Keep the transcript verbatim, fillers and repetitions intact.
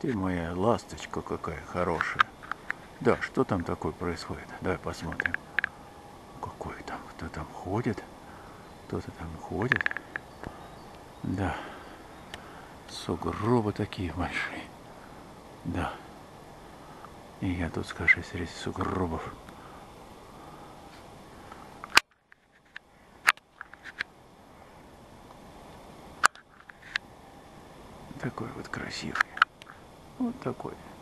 Ты моя ласточка какая хорошая. Да, что там такое происходит? Давай посмотрим. Какой там? Кто там ходит? Кто-то там ходит. Да. Сугробы такие большие. Да. И я тут, скажи, среди сугробов. Такой вот красивый. Вот такой.